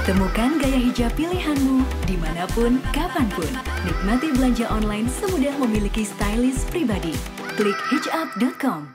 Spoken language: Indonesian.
Temukan gaya hijab pilihanmu dimanapun, kapanpun. Nikmati belanja online semudah memiliki stylist pribadi. Klik hijab.com.